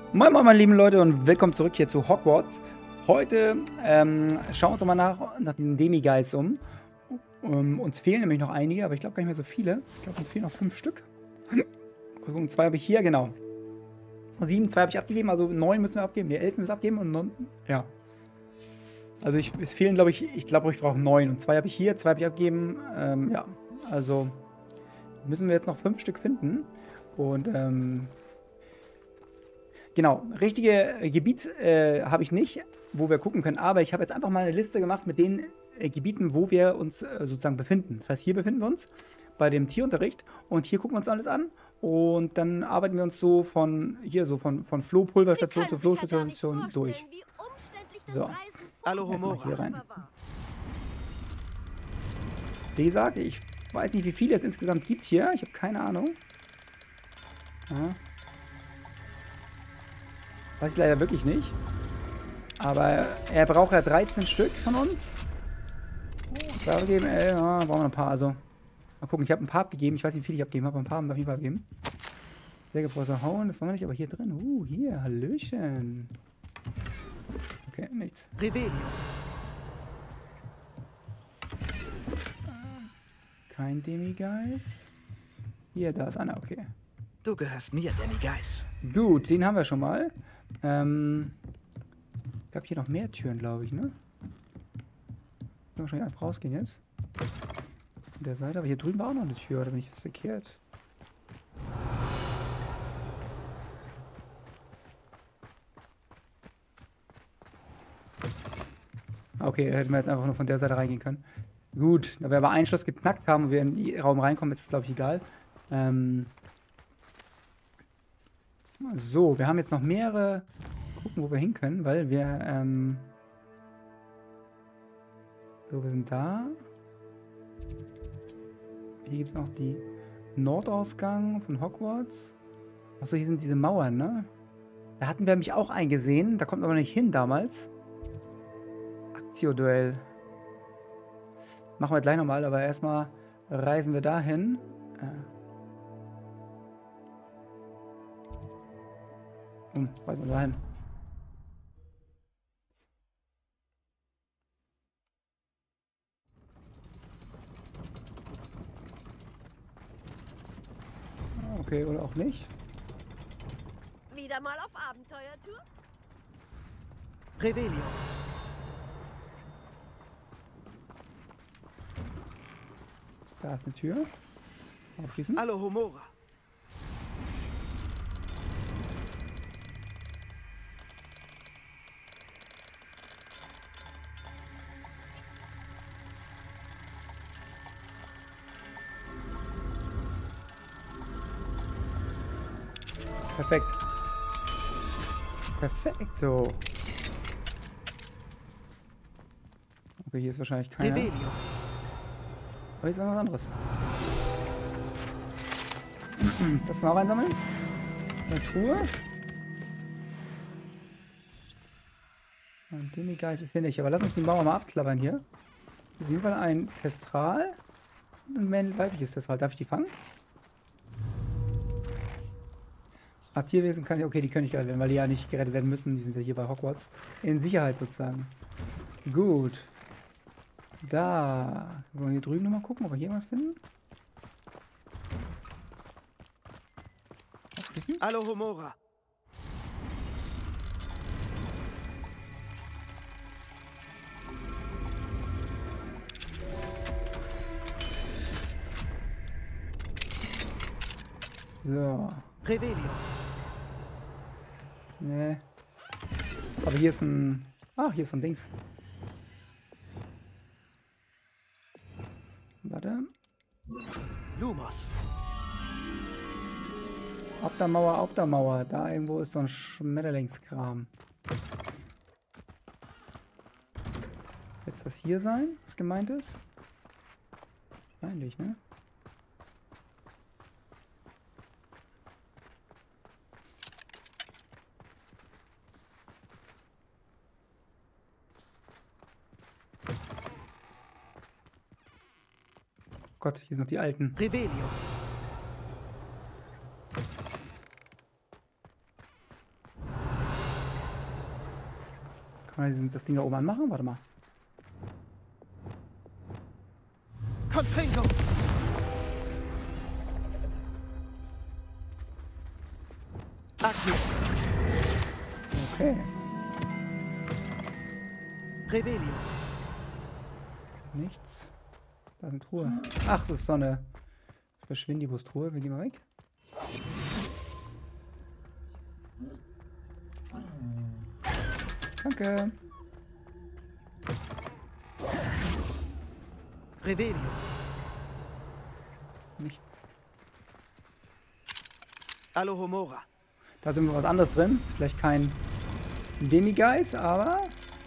Moin moin meine lieben Leute und willkommen zurück hier zu Hogwarts. Heute schauen wir uns doch mal nach den Demiguise um. Uns fehlen nämlich noch einige, aber ich glaube gar nicht mehr so viele. Ich glaube, uns fehlen noch 5 Stück. Gucken, 2 habe ich hier, genau. 7, 2 habe ich abgegeben, also 9 müssen wir abgeben. Die 11 müssen wir abgeben und 9, ja. Also es fehlen, glaube ich, ich brauche 9. Und 2 habe ich hier, 2 habe ich abgegeben. Ja, also müssen wir jetzt noch 5 Stück finden. Und genau, richtige Gebiet habe ich nicht, wo wir gucken können, aber ich habe jetzt einfach mal eine Liste gemacht mit den Gebieten, wo wir uns sozusagen befinden. Das heißt, hier befinden wir uns bei dem Tierunterricht und hier gucken wir uns alles an und dann arbeiten wir uns so von hier so von Flohpulverstation zu Flohstation durch. So, erstmal hier rein. Wie gesagt, ich weiß nicht, wie viele es insgesamt gibt hier. Ich habe keine Ahnung. Ja. Weiß ich leider wirklich nicht. Aber er braucht ja 13 Stück von uns. Ja, brauchen wir noch ein paar. Also, mal gucken. Ich habe ein paar abgegeben. Ich weiß nicht, wie viele ich abgegeben habe. Ein paar haben wir auf jeden Fall abgegeben. Sehr großer Hauen. Das wollen wir nicht. Aber hier drin. Hier. Hallöchen. Okay, nichts. Revelio. Kein Demiguise. Hier, da ist einer. Okay. Du gehörst mir, Demiguise. Gut, den haben wir schon mal. Es gab hier noch mehr Türen, glaube ich, ne? Können wir wahrscheinlich einfach rausgehen jetzt. Von der Seite, aber hier drüben war auch noch eine Tür, oder bin ich was verkehrt? Okay, hätten wir jetzt einfach nur von der Seite reingehen können. Gut, da wir aber einen Schloss geknackt haben und wir in den Raum reinkommen, ist es, glaube ich, egal. So, wir haben jetzt noch mehrere. Gucken, wo wir hin können, weil wir, so, wir sind da. Hier gibt es noch die Nordausgang von Hogwarts. Achso, hier sind diese Mauern, ne? Da hatten wir mich auch eingesehen. Da kommt man aber nicht hin damals. Aktio-Duell. Machen wir gleich nochmal, aber erstmal reisen wir dahin. Reisen wir dahin. Okay, oder auch nicht. Wieder mal auf Abenteuertour? Revelio. Da ist eine Tür. Aufschließen. Alohomora. Perfekt. Perfekto. Okay, hier ist wahrscheinlich keiner. Revelio. Aber hier ist noch was anderes. Das können wir auch einsammeln. Eine Truhe. Ein Demiguise ist hier nicht. Aber lass uns die Mauer mal abklappern hier. Hier ist auf jeden Fall ein Testral. Und ein weibliches Testral. Darf ich die fangen? Tierwesen kann ich, okay, die können nicht gerettet werden, weil die ja nicht gerettet werden müssen. Die sind ja hier bei Hogwarts in Sicherheit sozusagen. Gut. Da. Wollen wir hier drüben nochmal gucken, ob wir hier was finden? Aufschließen. Alohomora. So. Revelio. Nee. Aber hier ist ein... Ah, hier ist so ein Dings. Warte. Lumos. Auf der Mauer, auf der Mauer. Da irgendwo ist so ein Schmetterlingskram. Wird das hier sein, was gemeint ist? Wahrscheinlich, ne? Gott, hier sind noch die alten. Revelio. Kann man das Ding da oben anmachen? Warte mal. Confringo. Accio. Okay. Revelio. Nichts. Da ist eine Truhe. Ach, das ist so eine Verschwindibus-Truhe. Wir gehen mal weg. Danke. Revelio. Nichts. Alohomora. Da ist irgendwo was anderes drin. Ist vielleicht kein Demigeist, aber...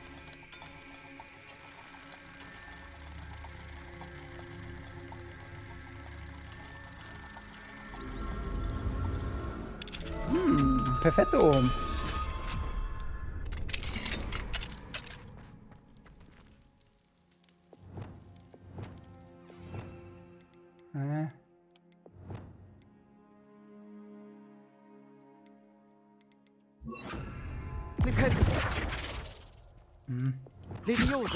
Perfetto. Lipellis. Levioso.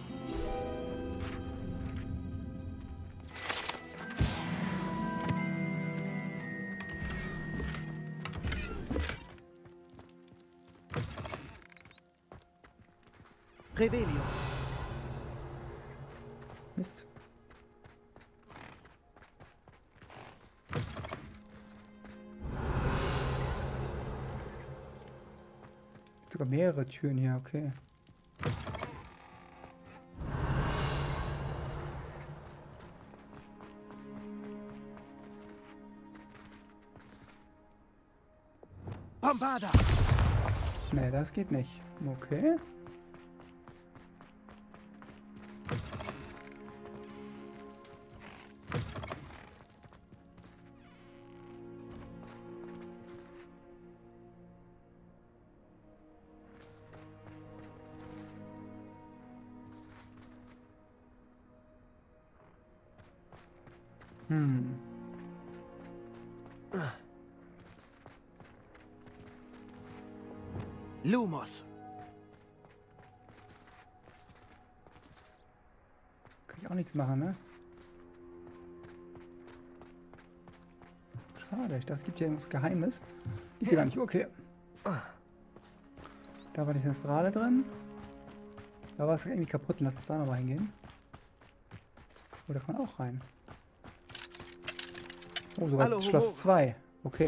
Revelio. Mist. Sogar mehrere Türen hier, okay. Bombarda. Nee, das geht nicht. Okay. Lumos. Kann ich auch nichts machen, ne? Schade, ich dachte, es gibt hier irgendwas Geheimes. Gibt hier gar nicht. Okay. Da war die Zentrale drin. Da war es irgendwie kaputt. Lass uns da nochmal hingehen. Oh, da kann man auch rein. Oh, sogar Hallo, Schloss 2. Okay.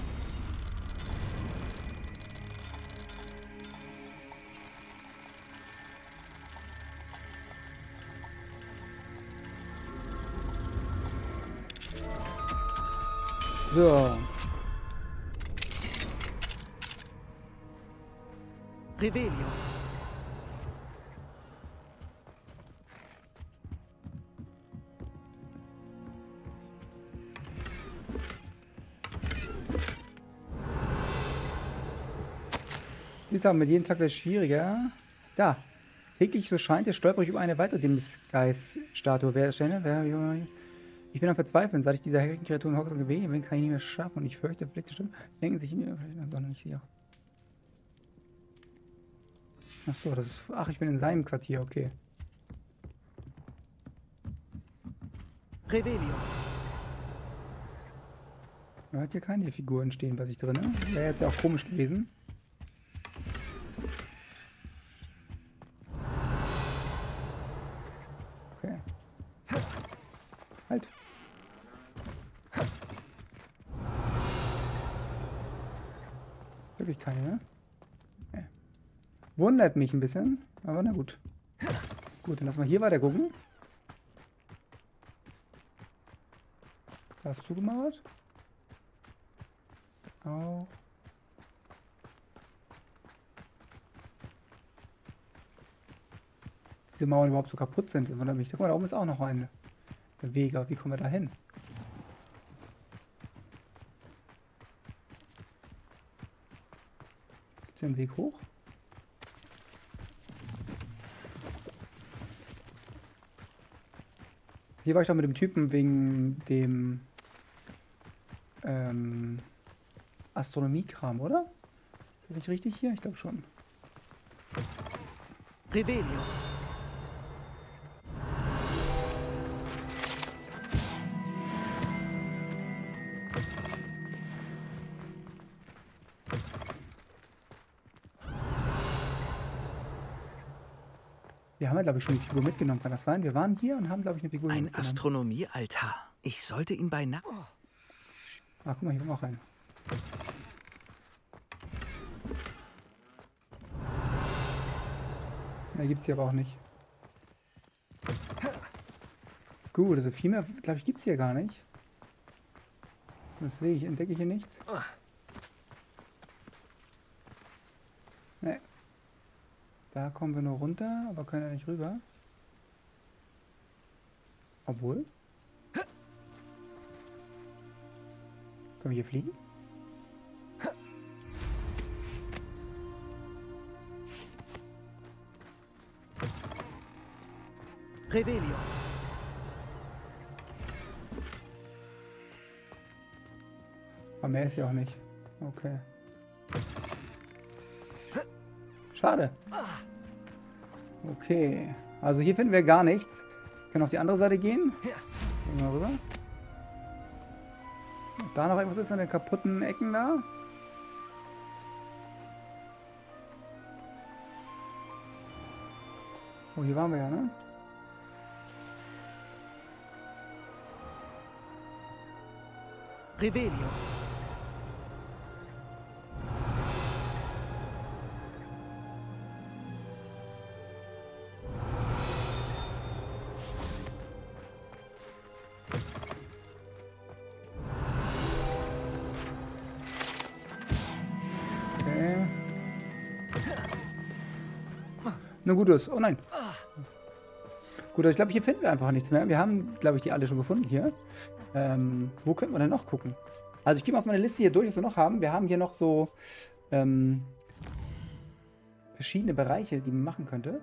So. Revelio. Die Sache mit jedem Tag wird es schwieriger. Da. Täglich, so scheint es, stolper ich über eine weitere Demgeist-Statue. Wer ist denn? Ich bin am Verzweifeln. Seit ich dieser herrlichen Kreatur in Hogwarts gewesen bin, kann ich nicht mehr schaffen. Und ich fürchte, Blick stimmt. Denken sich in mir, doch nicht hier. Ach so, das ist. Ach, ich bin in seinem Quartier, okay. Revelio. Man hat hier keine Figuren stehen bei sich drin. Wäre jetzt ja auch komisch gewesen. Okay. Halt. Wirklich keine, ne? Okay. Wundert mich ein bisschen, aber na gut. Gut, dann lassen wir hier weiter gucken. Da ist zugemauert. Auch. Diese Mauern überhaupt so kaputt sind, das wundert mich. Guck mal, da oben ist auch noch ein Weg. Wie kommen wir da hin? Gibt es hier einen Weg hoch? Hier war ich doch mit dem Typen wegen dem Astronomiekram, oder? Ist das nicht richtig hier? Ich glaube schon. Revelio. Wir haben ja, glaube ich, schon eine Figur mitgenommen, kann das sein? Wir waren hier und haben, glaube ich, eine Figur Ein mitgenommen. Astronomiealtar. Ich sollte ihn beinahe... Ah, guck mal, hier kommt auch rein. Mehr gibt es hier aber auch nicht. Gut, also viel mehr, glaube ich, gibt es hier gar nicht. Das sehe ich, entdecke ich hier nichts. Ne. Da kommen wir nur runter, aber können ja nicht rüber. Obwohl. Können wir hier fliegen? Revelio. Aber mehr ist ja auch nicht. Okay. Schade. Okay. Also hier finden wir gar nichts. Wir können auf die andere Seite gehen. Gehen wir mal rüber. Ob da noch irgendwas ist an den kaputten Ecken da? Oh, hier waren wir ja, ne? Revelio. Okay. Na gut ist. Oh nein. Gut, also ich glaube, hier finden wir einfach nichts mehr. Wir haben, glaube ich, die alle schon gefunden hier. Wo könnten wir denn noch gucken? Also ich gehe mal auf meine Liste hier durch, was wir noch haben. Wir haben hier noch so verschiedene Bereiche, die man machen könnte.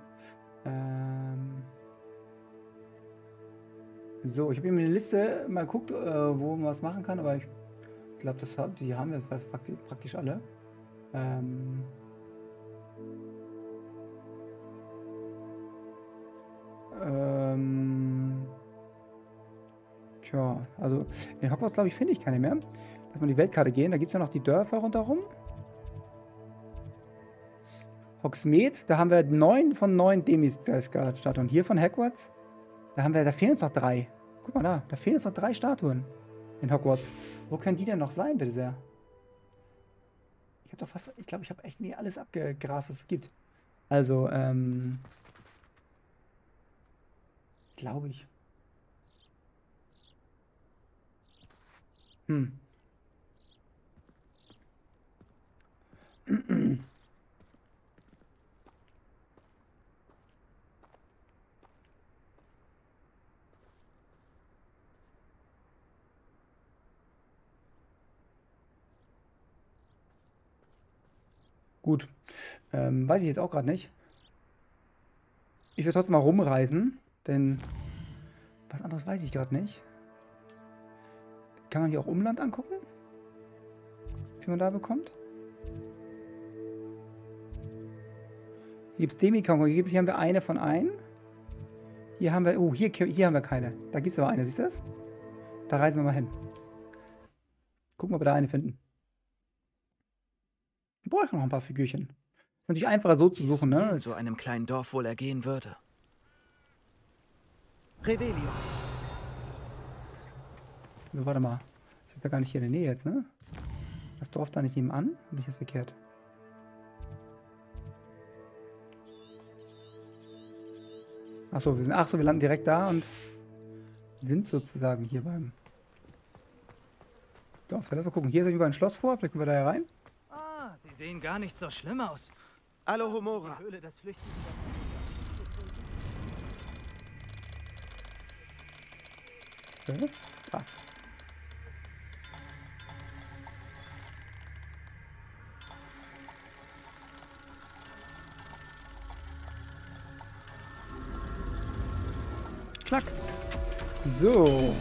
So, ich habe hier eine Liste mal geguckt, wo man was machen kann, aber ich glaube, die haben wir praktisch alle. Tja, also in Hogwarts, glaube ich, finde ich keine mehr. Lass mal die Weltkarte gehen, da gibt es ja noch die Dörfer rundherum. Hogsmeade, da haben wir 9 von 9 Demi-Statuen. Hier von Hogwarts, da fehlen uns noch 3. Guck mal da fehlen uns noch 3 Statuen in Hogwarts. Wo können die denn noch sein, bitte sehr? Ich glaube, ich habe echt nie alles abgegrast, was es gibt. Also, glaube ich. Gut. Weiß ich jetzt auch gerade nicht. Ich würde trotzdem mal rumreisen, denn was anderes weiß ich gerade nicht. Kann man hier auch Umland angucken? Wie man da bekommt? Hier gibt es Demi-Kongo. Hier haben wir eine von einen. Hier haben wir, hier haben wir keine. Da gibt es aber eine, siehst du das? Da reisen wir mal hin. Gucken, ob wir da eine finden. Wir brauchen noch ein paar Figürchen. Ist natürlich einfacher so zu suchen, ne? In so einem kleinen Dorf wohl ergehen würde. Revelio. So, warte mal. Das ist ja gar nicht hier in der Nähe jetzt, ne? Das Dorf da nicht nebenan? Bin ich jetzt verkehrt? Achso, wir landen direkt da und sind sozusagen hier beim Dorf. Lass mal gucken. Hier ist über ein Schloss vor. Vielleicht können wir da ja rein. Ah, sie sehen gar nicht so schlimm aus. Alohomora. Höhle des Flüchtigen. Okay. Ah. Klack. So.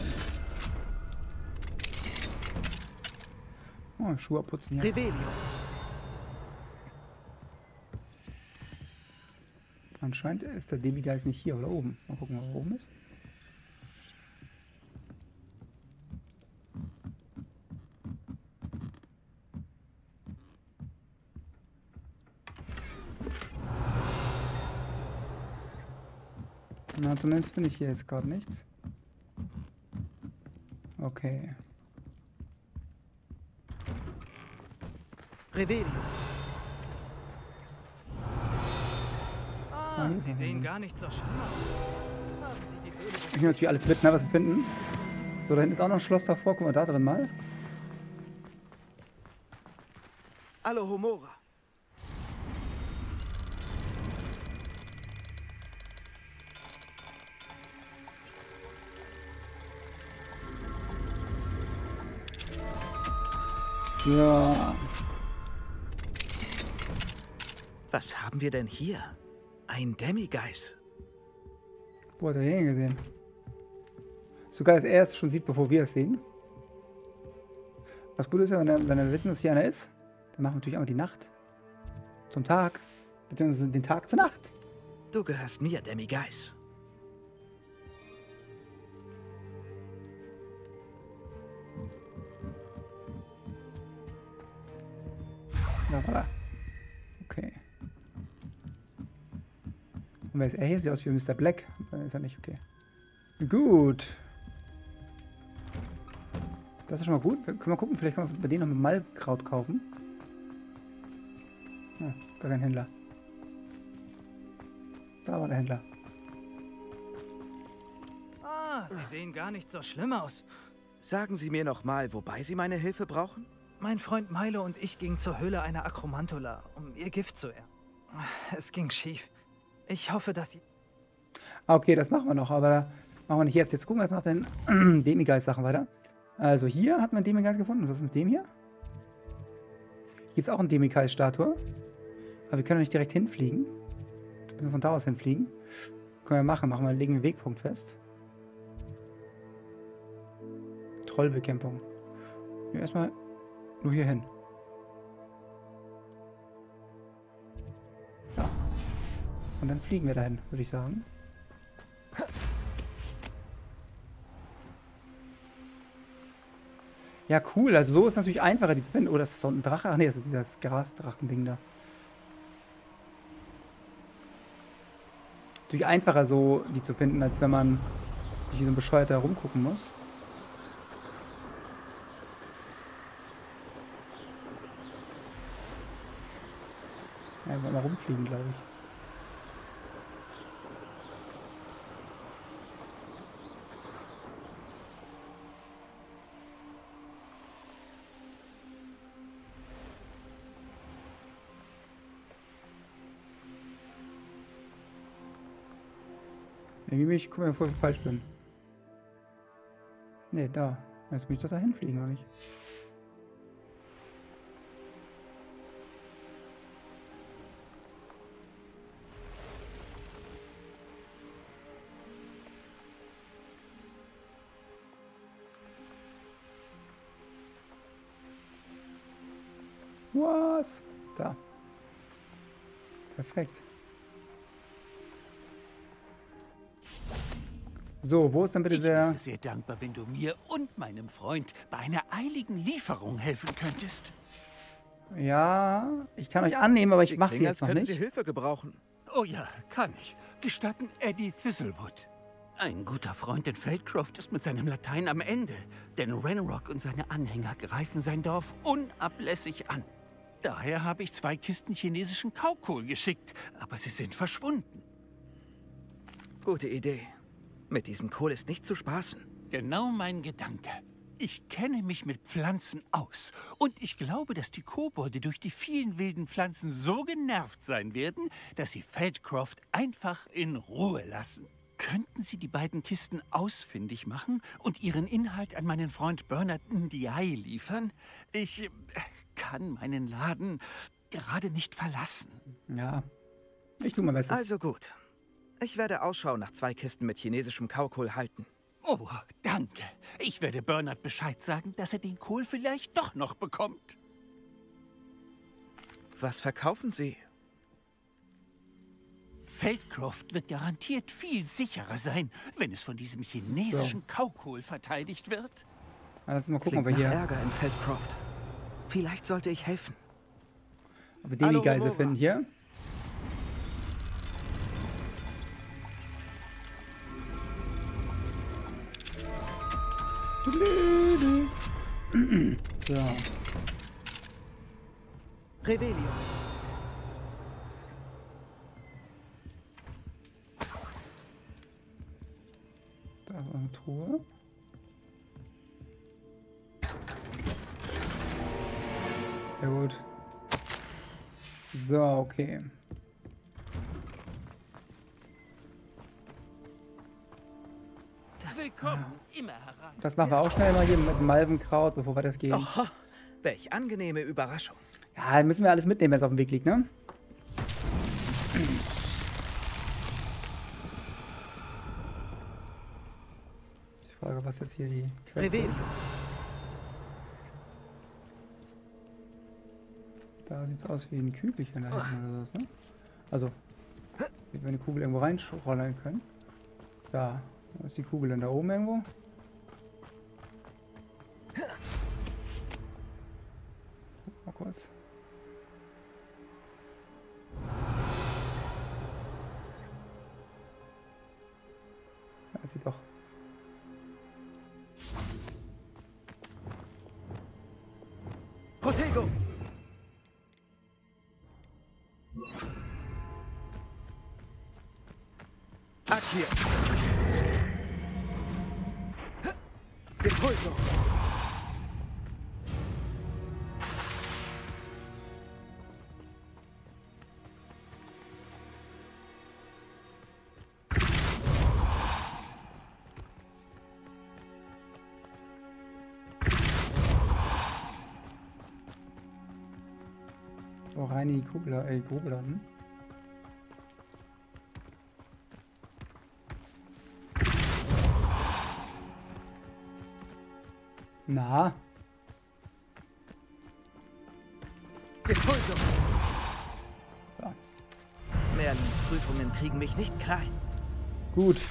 Oh, Schuhe abputzen hier. Revelio. Anscheinend ist der Demigeist nicht hier oder oben. Mal gucken, wo er oben ist. Na, zumindest finde ich hier jetzt gerade nichts. Okay. Revelio. Sie sehen gar nicht so schlimm aus. Haben Sie die Höhle Ich nehme natürlich alles mit, ne, was wir finden. So, da hinten ist auch noch ein Schloss davor. Gucken wir da drin mal. Alohomora. So. Was haben wir denn hier? Ein Demigeist. Wo hat er den gesehen? Sogar, dass er es schon sieht, bevor wir es sehen. Was gut ist ja, wenn wir wissen, dass hier einer ist, dann machen wir natürlich einmal die Nacht zum Tag, beziehungsweise den Tag zur Nacht. Du gehörst mir, Demigeist. Da war er. Okay. Und wer ist er hier? Sieht aus wie Mr. Black. Dann ist er nicht, okay. Gut. Das ist schon mal gut. Wir können mal gucken, vielleicht können wir bei denen noch Malkraut kaufen. Ah, gar kein Händler. Da war der Händler. Sie sehen gar nicht so schlimm aus. Sagen Sie mir noch mal, wobei Sie meine Hilfe brauchen? Mein Freund Milo und ich gingen zur Höhle einer Akromantula, um ihr Gift zu ernten. Es ging schief. Ich hoffe, dass Sie... Okay, das machen wir noch, aber machen wir nicht jetzt. Jetzt gucken wir jetzt nach den Demigeist-Sachen weiter. Also hier hat man einen Demigeist gefunden. Und was ist mit dem hier? Hier gibt es auch eine Demigeist-Statue. Aber wir können nicht direkt hinfliegen. Wir müssen von da aus hinfliegen. Können wir machen. Legen wir einen Wegpunkt fest. Trollbekämpfung. Ja, erstmal nur hier hin. Ja. Und dann fliegen wir dahin, würde ich sagen. Ja, cool. Also so ist natürlich einfacher, die zu finden. Oh, das ist so ein Drache. Ach nee, das ist das Grasdrachending da. Natürlich einfacher so, die zu finden, als wenn man sich wie so ein Bescheuerter rumgucken muss. Ja, mal rumfliegen, glaube ich. Irgendwie guck mal, bevor ich falsch bin. Ne, da. Jetzt muss ich doch dahin fliegen, oder nicht? Was? Da. Perfekt. So, wo ist denn bitte Ich der... wäre sehr dankbar, wenn du mir und meinem Freund bei einer eiligen Lieferung helfen könntest. Ja, ich kann euch annehmen, aber ich mache sie jetzt noch können nicht. Sie Hilfe gebrauchen. Oh ja, kann ich. Gestatten Eddie Thistlewood. Ein guter Freund in Feldcroft ist mit seinem Latein am Ende, denn Ranrock und seine Anhänger greifen sein Dorf unablässig an. Daher habe ich 2 Kisten chinesischen Kaukohl geschickt, aber sie sind verschwunden. Gute Idee. Mit diesem Kohl ist nicht zu spaßen. Genau mein Gedanke. Ich kenne mich mit Pflanzen aus. Und ich glaube, dass die Kobolde durch die vielen wilden Pflanzen so genervt sein werden, dass sie Feldcroft einfach in Ruhe lassen. Könnten Sie die beiden Kisten ausfindig machen und ihren Inhalt an meinen Freund Bernard Ndiaye liefern? Ich kann meinen Laden gerade nicht verlassen. Ja, ich tue mein Bestes. Also gut. Ich werde Ausschau nach 2 Kisten mit chinesischem Kaukohl halten. Oh, danke. Ich werde Bernard Bescheid sagen, dass er den Kohl vielleicht doch noch bekommt. Was verkaufen Sie? Feldcroft wird garantiert viel sicherer sein, wenn es von diesem chinesischen Kaukohl verteidigt wird. Lass uns mal gucken, ob Klingt wir nach hier Ärger in Feldcroft. Vielleicht sollte ich helfen. ob wir Demi-Geise Hallo, finden hier. So. Revelio. Da ist eine Truhe. Sehr gut. So, okay. Willkommen, immer herein. Das machen wir auch schnell mal hier mit Malvenkraut, bevor wir das gehen. Oh, welch angenehme Überraschung. Ja, dann müssen wir alles mitnehmen, wenn es auf dem Weg liegt, ne? Ich frage, was jetzt hier die Quest Revelio. ist. Da sieht es aus wie ein Kügelchen da hinten oder sowas, ne? Also, wie wir eine Kugel irgendwo reinrollen können. Da. Wo ist die Kugel denn da oben irgendwo? Guck mal kurz. Da ist sie doch. Protego. Accio. Impulso. So, rein in die Kugel, Grube da, hm? Na? Impulso. So. Merlins Prüfungen kriegen mich nicht klein. Gut.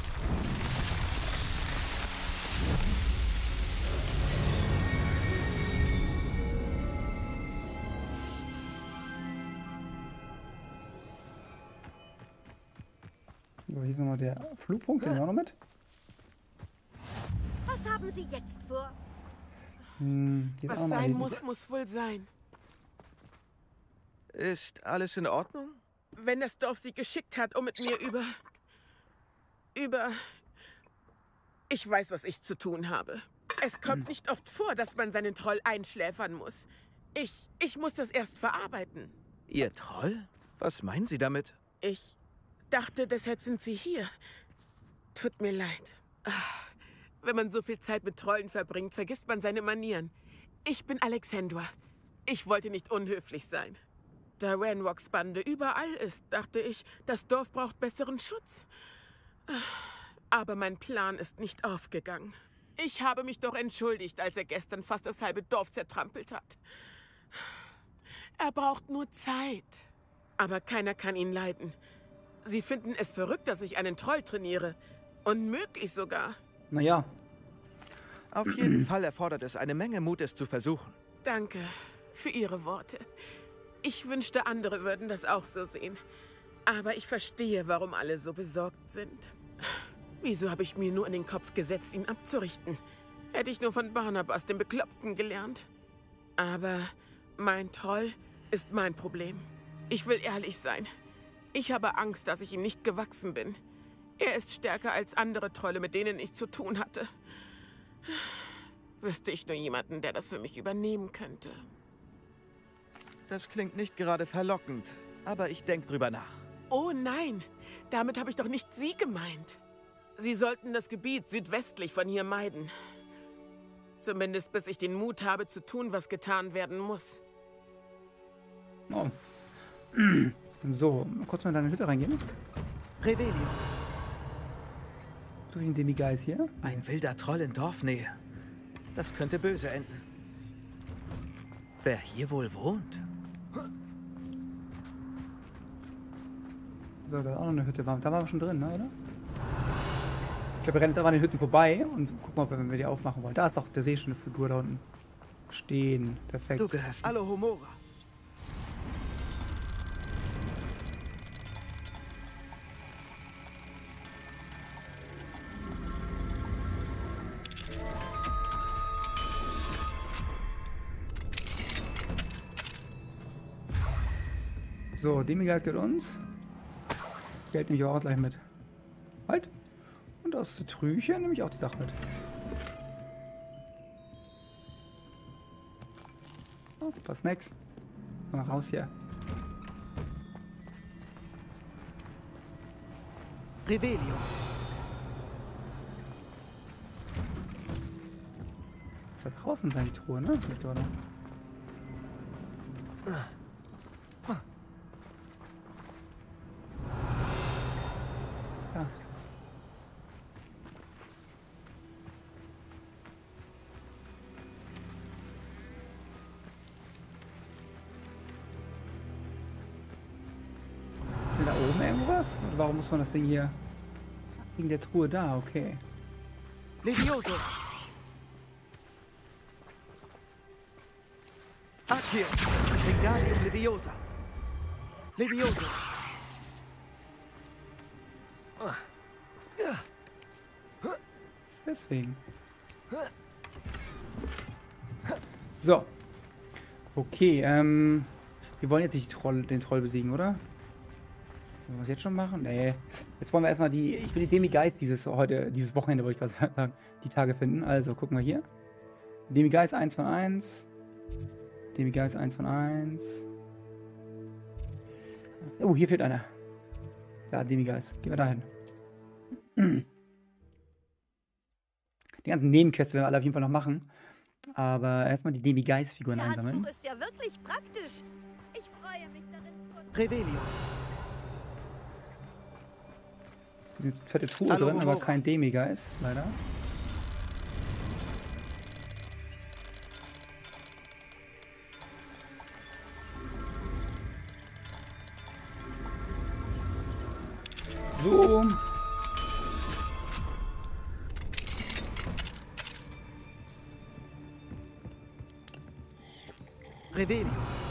So, hier ist nochmal der Flugpunkt, den nehmen wir noch mit. Was haben Sie jetzt vor? Hier ist auch Was noch mal sein hier- muss, muss wohl sein. Ist alles in Ordnung? Wenn das Dorf Sie geschickt hat, um mit mir über... Ich weiß, was ich zu tun habe. Es kommt nicht oft vor, dass man seinen Troll einschläfern muss. Ich muss das erst verarbeiten. Ihr Troll? Was meinen Sie damit? Ich dachte, deshalb sind Sie hier. Tut mir leid. Wenn man so viel Zeit mit Trollen verbringt, vergisst man seine Manieren. Ich bin Alexandra. Ich wollte nicht unhöflich sein. Da Ranrocks Bande überall ist, dachte ich, das Dorf braucht besseren Schutz. Aber mein Plan ist nicht aufgegangen. Ich habe mich doch entschuldigt, als er gestern fast das halbe Dorf zertrampelt hat. Er braucht nur Zeit. Aber keiner kann ihn leiden. Sie finden es verrückt, dass ich einen Troll trainiere. Unmöglich sogar. Naja, Auf jeden Fall erfordert es eine Menge Mut, es zu versuchen. Danke für Ihre Worte. Ich wünschte, andere würden das auch so sehen. Aber ich verstehe, warum alle so besorgt sind. Wieso habe ich mir nur in den Kopf gesetzt, ihn abzurichten? Hätte ich nur von Barnabas, dem Bekloppten, gelernt. Aber mein Troll ist mein Problem. Ich will ehrlich sein. Ich habe Angst, dass ich ihm nicht gewachsen bin. Er ist stärker als andere Trolle, mit denen ich zu tun hatte. Wüsste ich nur jemanden, der das für mich übernehmen könnte. Das klingt nicht gerade verlockend, aber ich denke drüber nach. Oh nein, damit habe ich doch nicht Sie gemeint. Sie sollten das Gebiet südwestlich von hier meiden. Zumindest bis ich den Mut habe zu tun, was getan werden muss. oh. So, mal kurz mal in deine Hütte reingehen. Revelio. Durch den Demi-Geist hier. Ein wilder Troll in Dorfnähe. Das könnte böse enden. Wer hier wohl wohnt? So, da ist auch noch eine Hütte. Da waren wir schon drin, ne, oder? Ich glaube, wir rennen jetzt einfach an den Hütten vorbei und gucken mal, wenn wir die aufmachen wollen. Da ist doch, der sehe ich schon eine Figur da unten. Stehen. Perfekt. Du gehörst Alohomora. So, Demigeist gehört uns. Geld nehme ich auch gleich mit. Halt. Und aus der Trüche nehme ich auch die Sache mit. Oh, ein paar Snacks. Mal raus hier. Revelio. Muss da draußen sein, die Truhe, ne? Vielleicht, oder? Ja. Ist denn da oben irgendwas? Oder warum muss man das Ding hier... Wegen der Truhe da, okay. Levioso. Accio. Wingardium Leviosa. Levioso. Deswegen. So. Okay, wir wollen jetzt nicht den Troll besiegen, oder? Wollen wir das jetzt schon machen? Nee. Jetzt wollen wir erstmal ich will die Demigeist dieses Wochenende, wollte ich gerade sagen, die Tage finden. Also, gucken wir hier. Demigeist 1 von 1. Demigeist 1 von 1. Oh, hier fehlt einer. Da, Demigeist. Gehen wir dahin. Die ganzen Nebenquests werden wir alle auf jeden Fall noch machen. Aber erstmal die Demigeist-Figuren einsammeln. Das ist ja wirklich praktisch. Ich freue mich darin. Revelio. Hier ist eine fette Truhe drin, aber kein Demigeist, leider. So. Revelio.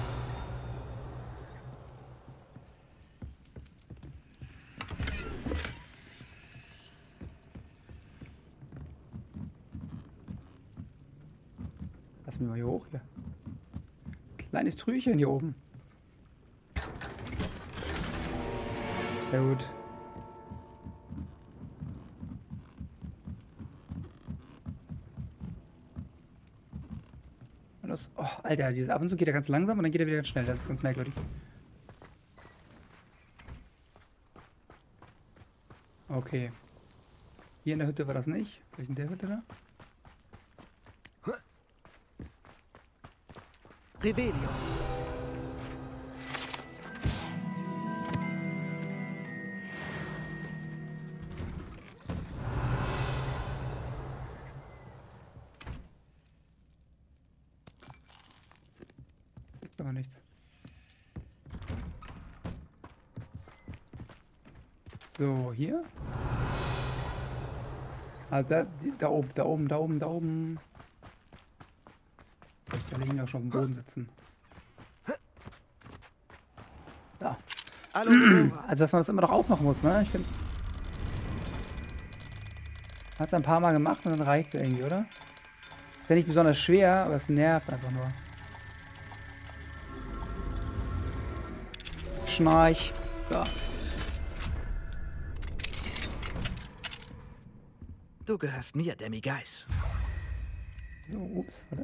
Lass mich mal hier hoch hier. Kleines Trüchen hier oben. Sehr gut. Oh, Alter, ab und zu geht er ganz langsam und dann geht er wieder ganz schnell. Das ist ganz merkwürdig. Okay. Hier in der Hütte war das nicht. Vielleicht in der Hütte da? Revelio. Aber nichts. So, hier. Ah, da oben. Da liegen ja schon auf dem Boden sitzen. Da. Also, dass man das immer noch aufmachen muss, ne? Ich finde. Hat es ein paar Mal gemacht und dann reicht es irgendwie, oder? Ist ja nicht besonders schwer, aber es nervt einfach nur. Schnarch. So. Du gehörst mir, Demigeist. So, ups, oder?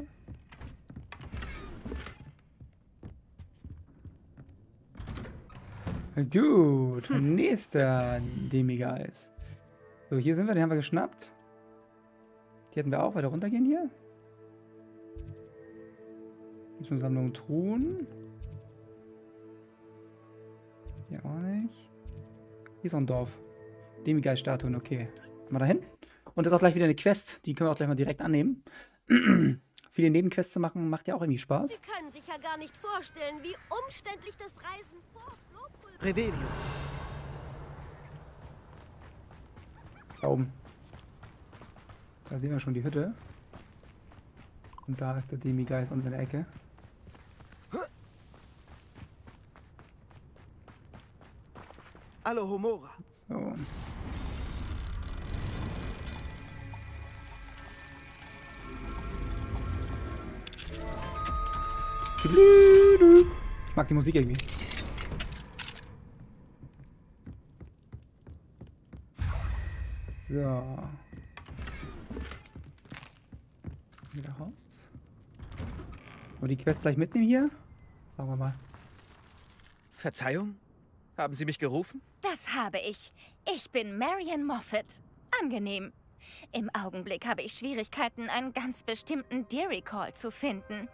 Gut, nächster Demigeist. So, hier sind wir, den haben wir geschnappt. Die hätten wir auch. Weiter runtergehen hier. Hier ist Sammlung Truhen. Hier auch nicht. Hier ist auch ein Dorf. Demigeist-Statuen, okay. Mal dahin. Und das ist auch gleich wieder eine Quest. Die können wir auch gleich mal direkt annehmen. Viele Nebenquests zu machen, macht ja auch irgendwie Spaß. Sie können sich ja gar nicht vorstellen, wie umständlich das Reisen vor Flohpulver. Revelio. Da oben. Da sehen wir schon die Hütte. Und da ist der Demigeist unten in der Ecke. Alohomora. So. Ich mag die Musik irgendwie. So. Wieder raus. Wollen wir die Quest gleich mitnehmen hier? Sagen wir mal. Verzeihung? Haben Sie mich gerufen? Das habe ich. Ich bin Marion Moffat. Angenehm. Im Augenblick habe ich Schwierigkeiten, einen ganz bestimmten Deary Call zu finden.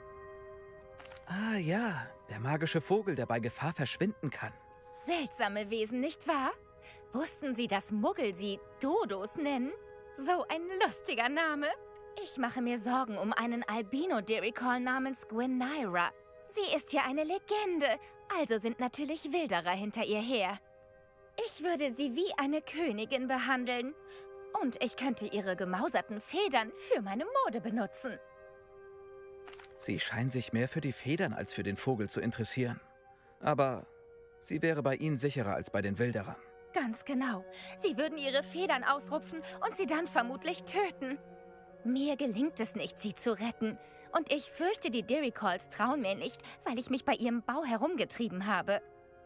Ah ja, der magische Vogel, der bei Gefahr verschwinden kann. Seltsame Wesen, nicht wahr? Wussten Sie, dass Muggel sie Dodos nennen? So ein lustiger Name. Ich mache mir Sorgen um einen Albino-Deary Call namens Gwynyra. Sie ist ja eine Legende, also sind natürlich Wilderer hinter ihr her. Ich würde sie wie eine Königin behandeln. Und ich könnte ihre gemauserten Federn für meine Mode benutzen. Sie scheint sich mehr für die Federn als für den Vogel zu interessieren. Aber sie wäre bei Ihnen sicherer als bei den Wilderern. Ganz genau. Sie würden ihre Federn ausrupfen und sie dann vermutlich töten. Mir gelingt es nicht, sie zu retten. Und ich fürchte, die Deary Calls trauen mir nicht, weil ich mich bei ihrem Bau herumgetrieben habe.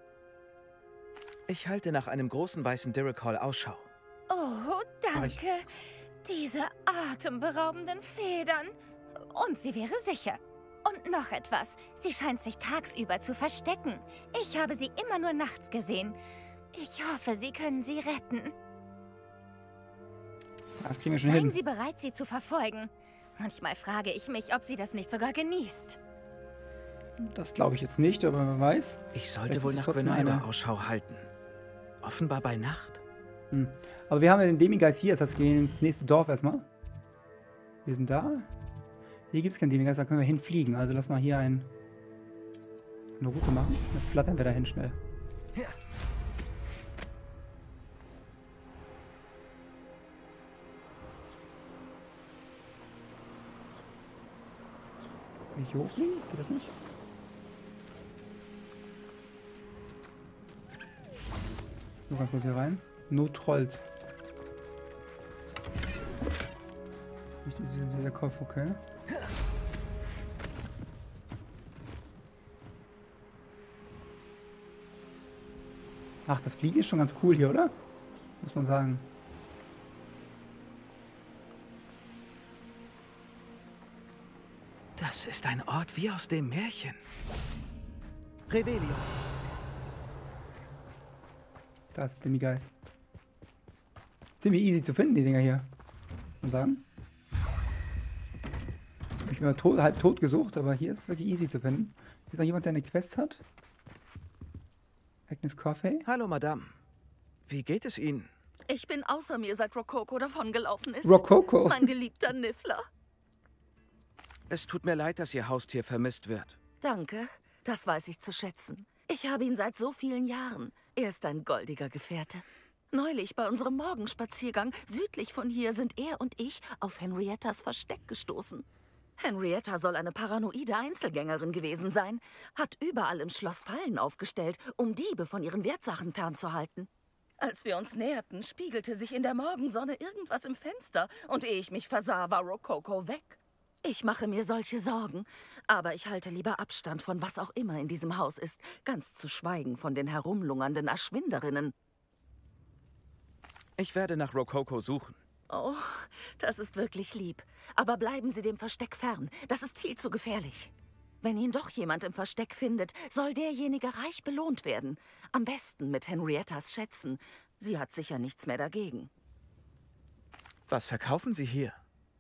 Ich halte nach einem großen weißen Deary Call Ausschau. Oh, danke. Diese atemberaubenden Federn. Und sie wäre sicher. Und noch etwas. Sie scheint sich tagsüber zu verstecken. Ich habe sie immer nur nachts gesehen. Ich hoffe, Sie können sie retten. Das kriegen wir schon Seien hin. Sie bereit, sie zu verfolgen. Manchmal frage ich mich, ob sie das nicht sogar genießt. Das glaube ich jetzt nicht, aber wer weiß. Ich sollte Vielleicht wohl ist nach es trotzdem Gwynyra einer. Ausschau halten. Offenbar bei Nacht. Aber wir haben ja den Demigeist hier. Das heißt, wir gehen ins nächste Dorf erstmal. Wir sind da. Hier gibt es keinen Demigeist, da können wir hinfliegen. Also lass mal hier eine Route machen. Dann flattern wir dahin schnell. Ja. Kann ich hier hochfliegen? Geht das nicht? Nur ganz kurz hier rein. No Trolls. Nicht dieser Kopf, okay. Ach, das Fliegen ist schon ganz cool hier, oder? Muss man sagen. Das ist ein Ort wie aus dem Märchen. Revelio. Da ist der Demigeist. Ziemlich easy zu finden, die Dinger hier. Muss man sagen. Ich bin mal halb tot gesucht, aber hier ist es wirklich easy zu finden. Hier ist noch jemand, der eine Quest hat. Agnes Coffey. Hallo, Madame. Wie geht es Ihnen? Ich bin außer mir, seit Rococo davongelaufen ist. Rococo. Mein geliebter Niffler. Es tut mir leid, dass Ihr Haustier vermisst wird. Danke, das weiß ich zu schätzen. Ich habe ihn seit so vielen Jahren. Er ist ein goldiger Gefährte. Neulich bei unserem Morgenspaziergang südlich von hier sind er und ich auf Henriettas Versteck gestoßen. Henrietta soll eine paranoide Einzelgängerin gewesen sein, hat überall im Schloss Fallen aufgestellt, um Diebe von ihren Wertsachen fernzuhalten. Als wir uns näherten, spiegelte sich in der Morgensonne irgendwas im Fenster und ehe ich mich versah, war Rococo weg. Ich mache mir solche Sorgen, aber ich halte lieber Abstand von was auch immer in diesem Haus ist, ganz zu schweigen von den herumlungernden Erschwinderinnen. Ich werde nach Rococo suchen. Oh, das ist wirklich lieb. Aber bleiben Sie dem Versteck fern. Das ist viel zu gefährlich. Wenn ihn doch jemand im Versteck findet, soll derjenige reich belohnt werden. Am besten mit Henriettas Schätzen. Sie hat sicher nichts mehr dagegen. Was verkaufen Sie hier?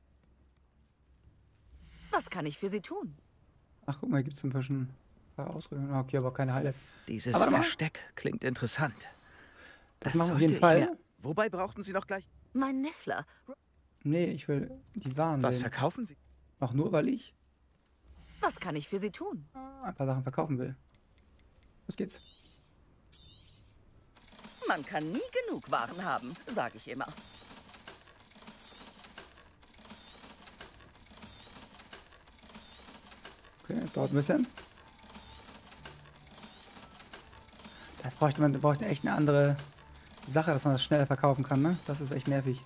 Was kann ich für Sie tun? Ach, guck mal, hier gibt es ein bisschen Ausrüstung. Okay, aber keine Highlights. Dieses Aber warte mal. Versteck klingt interessant. Das machen wir auf sollte jeden ich Fall. mir- Wobei brauchten Sie noch gleich... Mein Niffler. Nee, ich will die Waren Was sehen. verkaufen Sie? Auch nur, weil ich Was kann ich für Sie tun? ein paar Sachen verkaufen will. Los geht's. Man kann nie genug Waren haben, sage ich immer. Okay, das dauert ein bisschen. Das braucht echt eine andere Sache, dass man das schneller verkaufen kann, ne? Das ist echt nervig.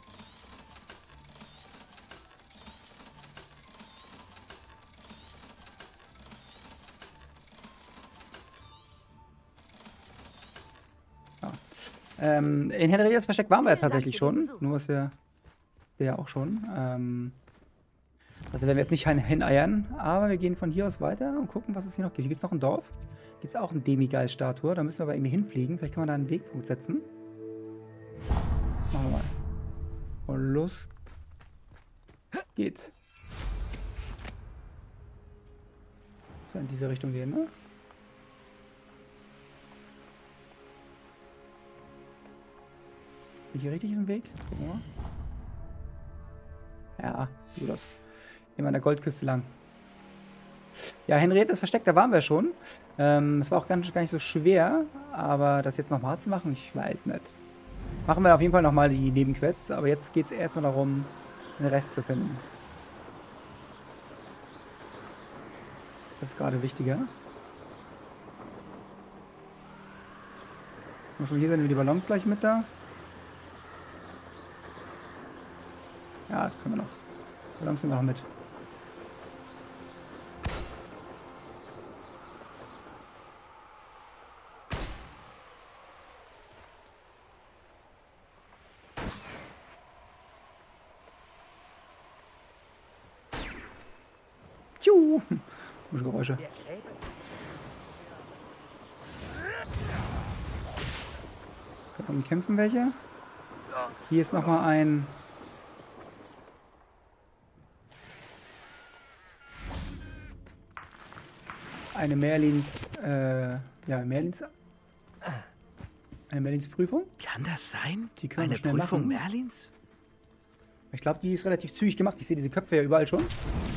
In Henriettes Versteck waren wir ja tatsächlich schon. Nur was wir... Der auch schon. Also werden wir jetzt nicht hineiern. Aber wir gehen von hier aus weiter und gucken, was es hier noch gibt. Hier gibt es noch ein Dorf. Gibt es auch eine Demigeist-Statue. Da müssen wir aber irgendwie hinfliegen. Vielleicht kann man da einen Wegpunkt setzen. Machen wir mal. Und los geht's. Muss ja in diese Richtung gehen, ne? Bin ich hier richtig im Weg? Gucken wir mal. Ja, sieht gut aus. Immer an der Goldküste lang. Ja, Henriettes Versteck, da waren wir schon. Es war auch gar nicht so schwer, aber das jetzt nochmal zu machen, ich weiß nicht. Machen wir auf jeden Fall nochmal die Nebenquests, aber jetzt geht es erstmal darum, den Rest zu finden. Das ist gerade wichtiger. Und schon hier sind wir die Ballons gleich mit da. Ja, das können wir noch. Ballons sind wir noch mit. Tschu! Komische Geräusche. Da kommen kämpfen welche. Hier ist nochmal ein... Eine Merlins, eine Merlins-Prüfung. Kann das sein? Die können wir Eine schnell Prüfung machen. Merlins? Ich glaube, die ist relativ zügig gemacht. Ich sehe diese Köpfe ja überall schon.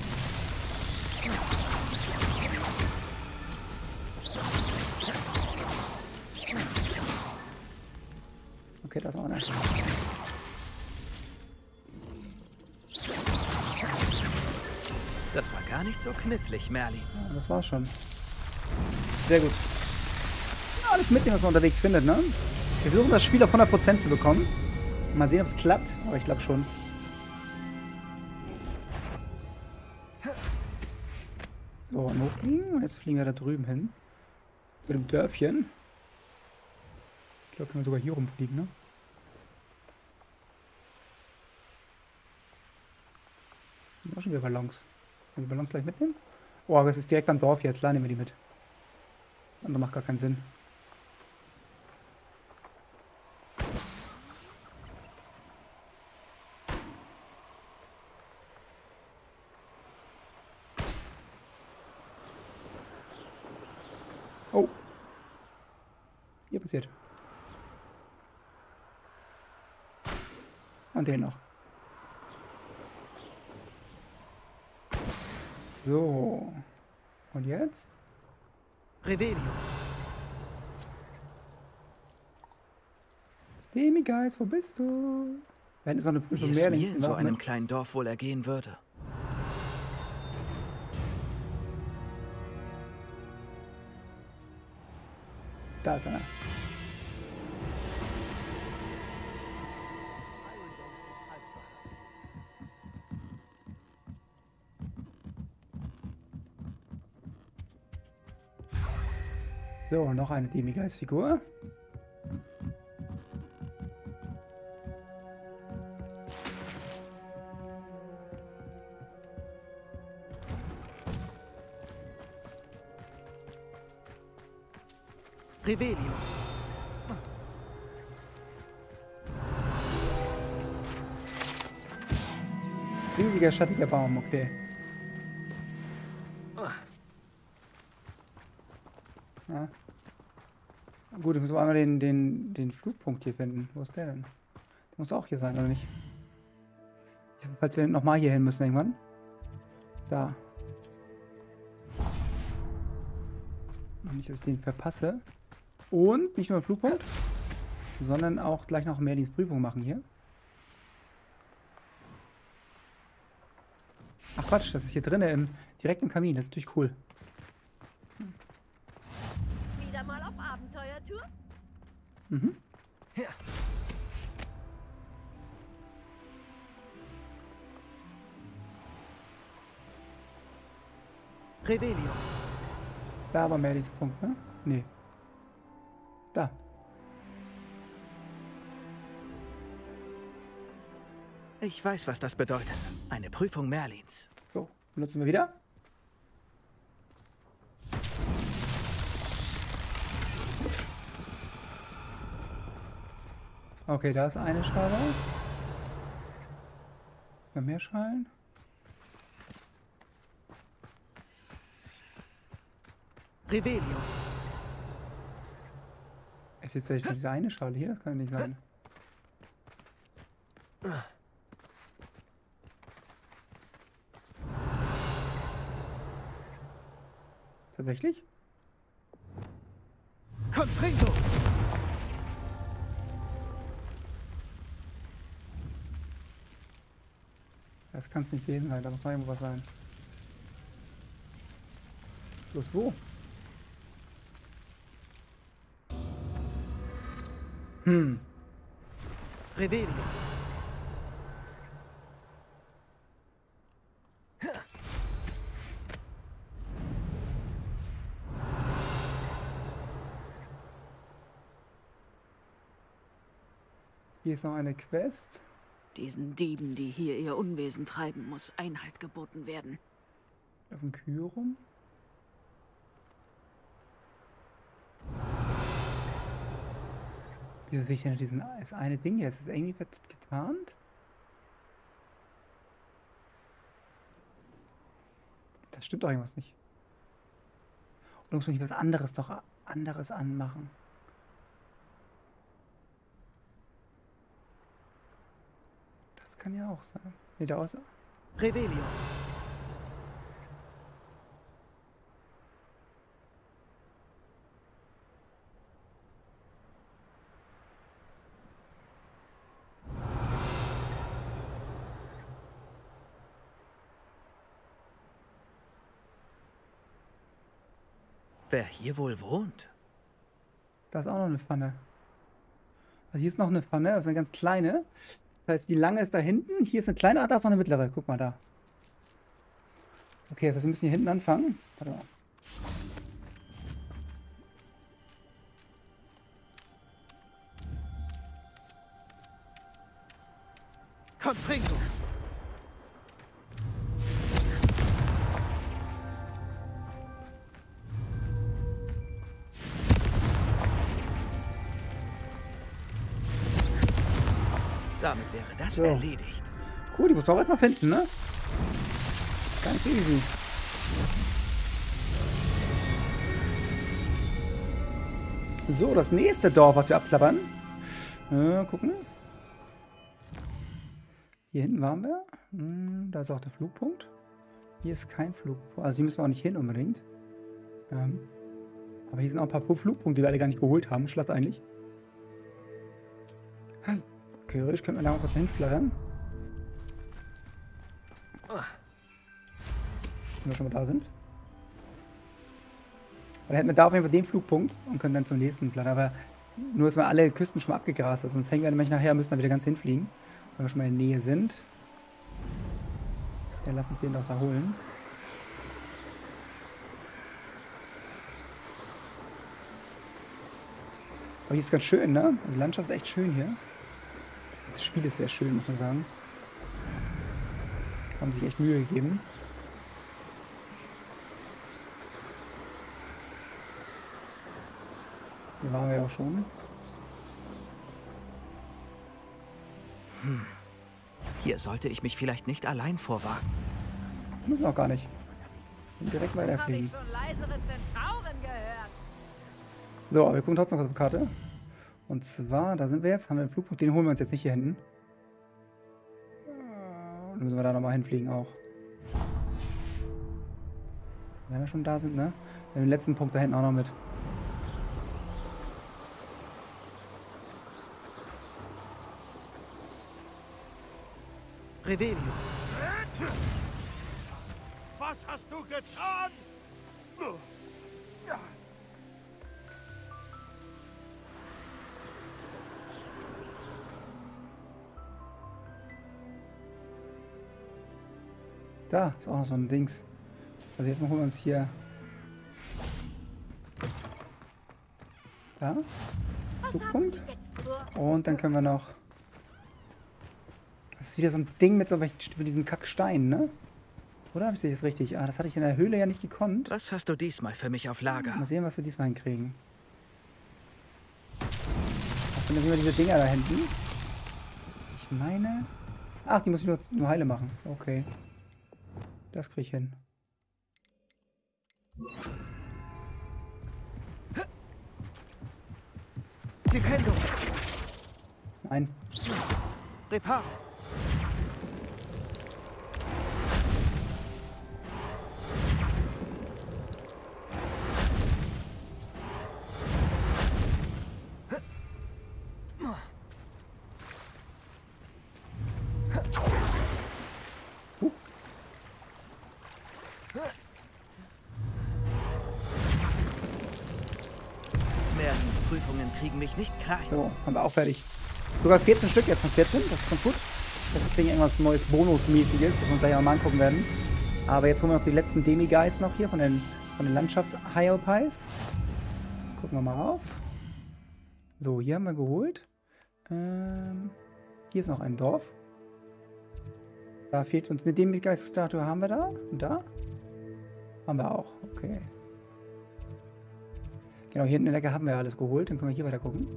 Okay, da ist auch einer. Das war gar nicht so knifflig, Merlin. Ja, das war's schon. Sehr gut. Alles mitnehmen, was man unterwegs findet, ne? Wir versuchen das Spiel auf 100% zu bekommen. Mal sehen, ob es klappt. Aber ich glaube schon. So, und hochfliegen. Und jetzt fliegen wir da drüben hin. Zu dem Dörfchen. Ich glaube, können wir sogar hier rumfliegen, ne? Sind auch schon wieder Ballons. Können wir die Ballons gleich mitnehmen? Oh, aber es ist direkt am Dorf jetzt. Klar, nehmen wir die mit. Andere macht gar keinen Sinn. Oh. Hier passiert. Und den noch. So. Und jetzt? Revelio. Demigeist, wo bist du? Da hinten ist noch eine Prüfung Wie mehr. es mir in so einem kleinen Dorf wohl ergehen würde. Da ist einer. So, noch eine Demigeist-Figur. Revelio. Riesiger, schattiger Baum, okay. Ja. Gut, ich muss einmal den Flugpunkt hier finden. Wo ist der denn? Der muss auch hier sein, oder nicht? Falls wir nochmal hier hin müssen irgendwann. Da. Nicht, dass ich den verpasse. Und nicht nur ein Flugpunkt. sondern auch gleich noch Merlins Prüfung machen hier. Ach Quatsch, das ist hier drinnen direkt im Kamin. Das ist natürlich cool. Wieder mal auf Abenteuertour? Mhm. Ja. Revelio. Da war Merlins Punkt, ne? Nee. Da. Ich weiß, was das bedeutet. Eine Prüfung Merlins. So, benutzen wir wieder. Okay, da ist eine Schale. Noch mehr Schalen. Revelio. Es ist jetzt diese eine Schale hier, das kann nicht sein. Tatsächlich? Confringo. Das kann es nicht gewesen sein, da muss noch irgendwo was sein. Bloß wo? Revelio. Hier ist noch eine Quest. Diesen Dieben, die hier ihr Unwesen treiben, muss Einhalt geboten werden. Auf dem Kyrum. Wieso sehe ich denn das eine Ding jetzt? Ist irgendwie getarnt? Das stimmt doch irgendwas nicht. Oder muss man nicht was anderes anmachen? Das kann ja auch sein. Ne, da außer. Revelio. Wer hier wohl wohnt? Da ist auch noch eine Pfanne. Also hier ist noch eine Pfanne, das ist eine ganz kleine. Das heißt, die lange ist da hinten. Hier ist eine kleine, da ist noch eine mittlere. Guck mal da. Okay, das heißt, wir müssen hier hinten anfangen. Warte mal. Confringo. Damit wäre das So. erledigt. Cool, die muss man was noch finden, ne? Ganz easy. So, das nächste Dorf, was wir abklappern. Gucken. Hier hinten waren wir. Da ist auch der Flugpunkt. Hier ist kein Flugpunkt. Also hier müssen wir auch nicht hin unbedingt. Aber hier sind auch ein paar Flugpunkte, die wir alle gar nicht geholt haben. Schloss eigentlich. Okay, theoretisch könnten wir da mal kurz hinflattern. Wenn wir schon mal da sind. Dann hätten wir da auf jeden Fall den Flugpunkt und können dann zum nächsten flattern. Aber nur, dass wir alle Küsten schon mal abgegrast haben. Sonst hängen wir nämlich nachher, müssen dann wieder ganz hinfliegen. Wenn wir schon mal in der Nähe sind. Dann lass uns den doch da holen. Aber hier ist ganz schön, ne? Die Landschaft ist echt schön hier. Das Spiel ist sehr schön, muss man sagen. Haben sich echt Mühe gegeben. Hier waren wir ja auch schon. Hier sollte ich mich vielleicht nicht allein vorwagen. Müssen auch gar nicht. Und direkt Habe weiterfliegen. ich schon leisere Zentauren gehört. So, aber wir gucken trotzdem noch auf die Karte. Und zwar, da sind wir jetzt, haben wir einen Flugpunkt, den holen wir uns jetzt nicht hier hinten. Dann müssen wir da nochmal hinfliegen auch. Wenn wir schon da sind, ne? Dann den letzten Punkt da hinten auch noch mit. Revelio. Was hast du getan? Da ist auch noch so ein Dings. Also jetzt mal holen wir uns hier. Da. Zugpunkt. Und dann können wir noch. Das ist wieder so ein Ding mit so mit diesem Kackstein, ne? Oder habe ich das richtig? Ah, das hatte ich in der Höhle ja nicht gekonnt. Was hast du diesmal für mich auf Lager? Mal sehen, was wir diesmal hinkriegen. Was sind denn immer diese Dinger da hinten? Ich meine. Ach, die muss ich nur heile machen. Okay. Das kriege ich hin. Flipendo. Nein. Reparo. Merlins Prüfungen kriegen mich nicht klein. So, haben wir auch fertig. Sogar 14 Stück jetzt von 14. Das ist ganz gut. Das ist irgendwas Neues Bonusmäßiges, das wir uns gleich auch mal angucken werden. Aber jetzt holen wir noch die letzten Demiguys noch hier von den Landschafts-Hyopies. Gucken wir mal auf. So, hier haben wir geholt. Hier ist noch ein Dorf. Da fehlt uns eine Demiguy-Statue. Haben wir da? Und da? Haben wir auch. Okay. Genau, hier hinten in der Ecke haben wir ja alles geholt. Dann können wir hier weiter gucken.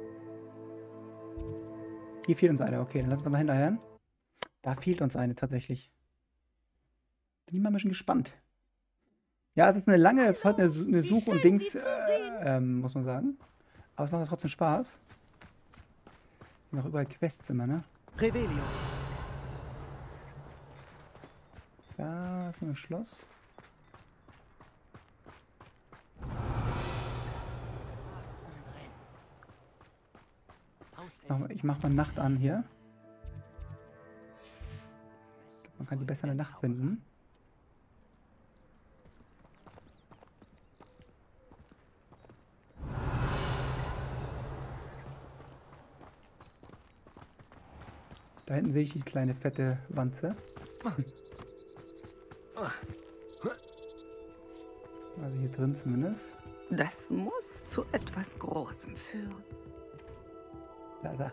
Hier fehlt uns eine. Okay, dann lass uns mal hinterher. Da fehlt uns eine tatsächlich. Bin ich mal ein bisschen gespannt. Ja, es ist eine lange, es ist heute eine Such- und Dings, muss man sagen. Aber es macht trotzdem Spaß. Hier sind noch überall Quests immer, ne? Revelio. Da ist noch ein Schloss. Ich mach mal Nacht an hier. Man kann die besser in der Nacht finden. Da hinten sehe ich die kleine fette Wanze. Also hier drin zumindest. Das muss zu etwas Großem führen. Da.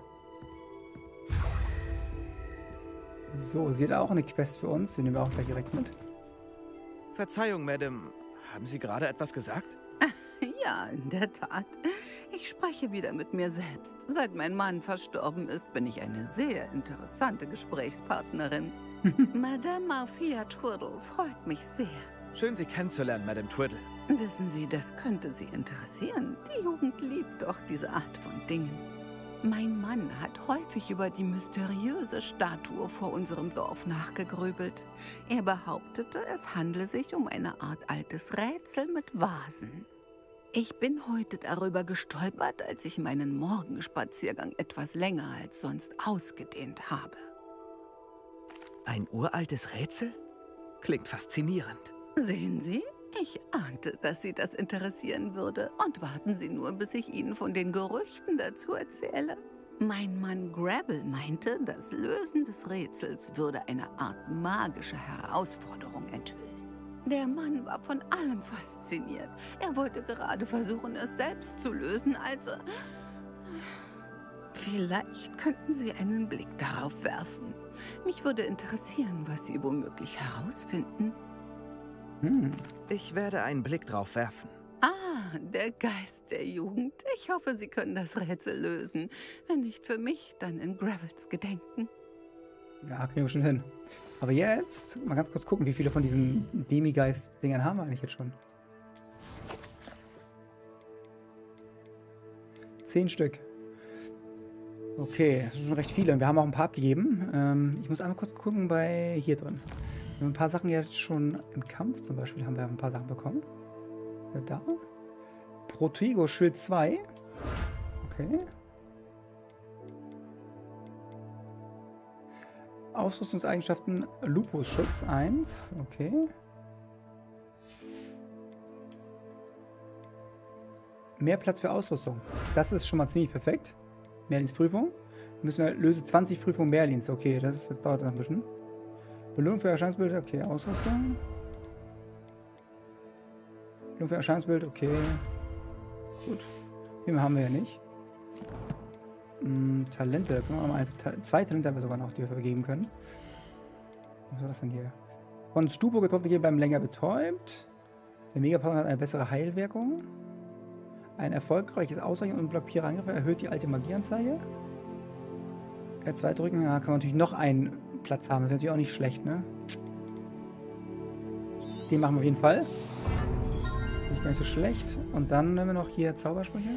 So, sie hat auch eine Quest für uns. Die nehmen wir auch gleich direkt mit. Verzeihung, Madame. Haben Sie gerade etwas gesagt? Ja, in der Tat. Ich spreche wieder mit mir selbst. Seit mein Mann verstorben ist, bin ich eine sehr interessante Gesprächspartnerin. Madame Althea Twiddle freut mich sehr. Schön, Sie kennenzulernen, Madame Twiddle. Wissen Sie, das könnte Sie interessieren. Die Jugend liebt doch diese Art von Dingen. Mein Mann hat häufig über die mysteriöse Statue vor unserem Dorf nachgegrübelt. Er behauptete, es handle sich um eine Art altes Rätsel mit Vasen. Ich bin heute darüber gestolpert, als ich meinen Morgenspaziergang etwas länger als sonst ausgedehnt habe. Ein uraltes Rätsel? Klingt faszinierend. Sehen Sie? Ich ahnte, dass Sie das interessieren würde. Und warten Sie nur, bis ich Ihnen von den Gerüchten dazu erzähle. Mein Mann Gravel meinte, das Lösen des Rätsels würde eine Art magische Herausforderung enthüllen. Der Mann war von allem fasziniert. Er wollte gerade versuchen, es selbst zu lösen, also... Vielleicht könnten Sie einen Blick darauf werfen. Mich würde interessieren, was Sie womöglich herausfinden. Ich werde einen Blick drauf werfen. Ah, der Geist der Jugend. Ich hoffe, Sie können das Rätsel lösen. Wenn nicht für mich, dann in Gravels Gedenken. Ja, kriegen wir schon hin. Aber jetzt mal ganz kurz gucken, wie viele von diesen Demiguys-Dingern haben wir eigentlich jetzt schon. 10 Stück. Okay, das sind schon recht viele. Wir haben auch ein paar abgegeben. Ich muss einmal kurz gucken bei hier drin. Wir haben ein paar Sachen jetzt schon im Kampf. Zum Beispiel haben wir ein paar Sachen bekommen. Da. Protego Schild 2. Okay. Ausrüstungseigenschaften Lupusschutz 1. Okay. Mehr Platz für Ausrüstung. Das ist schon mal ziemlich perfekt. Merlins-Prüfung. Müssen wir löse 20 Prüfungen Merlins. Okay, das dauert noch ein bisschen. Belohnung für Erscheinungsbild. Okay, Ausrüstung. Belohnung für Erscheinungsbild. Okay. Gut. Viel mehr haben wir ja nicht. Talente. Können wir mal 2 Talente haben wir sogar noch, die wir vergeben können. Was war das denn hier? Von Stupor getroffen, hier beim länger betäubt. Der Megapartner hat eine bessere Heilwirkung. Ein erfolgreiches Ausweichen und Blockierer Angriff erhöht die alte Magieanzeige. R2 drücken, ja, kann man natürlich noch einen Platz haben. Das ist natürlich auch nicht schlecht, ne? Den machen wir auf jeden Fall. Nicht gar nicht so schlecht. Und dann haben wir noch hier Zaubersprüche.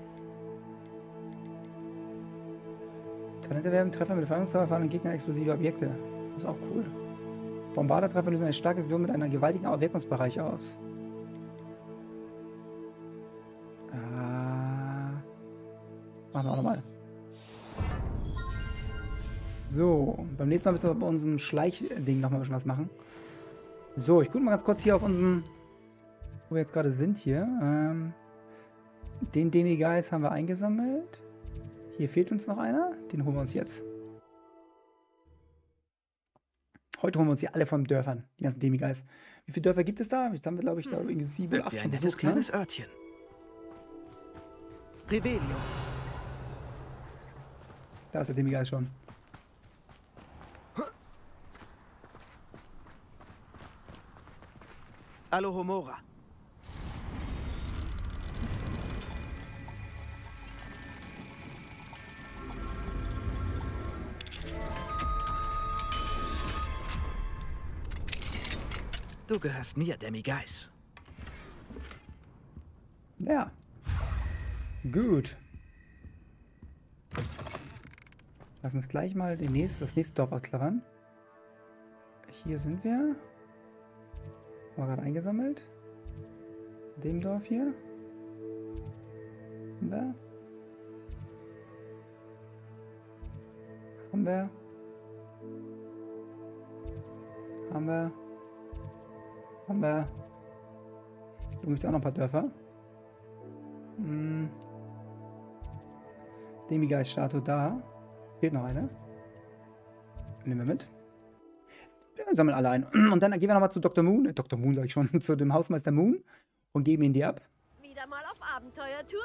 Talente werden Treffer mit Verhandlungszauber fahren Gegner explosive Objekte. Das ist auch cool. Bombardertreffer lösen eine starke Explosion mit einem gewaltigen Wirkungsbereich aus. Machen wir auch nochmal. So, beim nächsten Mal müssen wir bei unserem Schleichding nochmal ein bisschen was machen. So, ich gucke mal ganz kurz hier auf unseren, wo wir jetzt gerade sind hier. Den Demigeist haben wir eingesammelt. Hier fehlt uns noch einer. Den holen wir uns jetzt. Heute holen wir uns hier alle von Dörfern, die ganzen Demigeist. Wie viele Dörfer gibt es da? Jetzt haben wir, glaube ich, da irgendwie 7 oder 8 schon besucht. Ein kleines Örtchen. Revelio. Da ist der Demigeist schon. Alohomora. Du gehörst mir, Demigeist. Ja. Gut. Lass uns gleich mal das nächste Dorf ausklappern. Hier sind wir. Haben wir gerade eingesammelt. In dem Dorf hier. Haben wir. Haben wir. Haben wir. Haben wir. Da gibt es auch noch ein paar Dörfer. Demigeist-Statue da. Fehlt noch eine. Nehmen wir mit. Ja, sammeln alle ein. Und dann gehen wir nochmal zu Dr. Moon. Dr. Moon sag ich schon. Zu dem Hausmeister Moon. Und geben ihn die ab. Wieder mal auf Abenteuertour?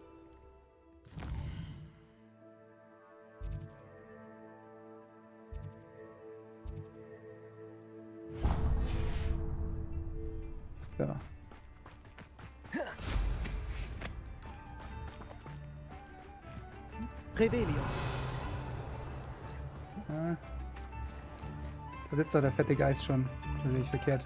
So. Revelio. Ja. Da sitzt doch der fette Geist schon. Das ist verkehrt.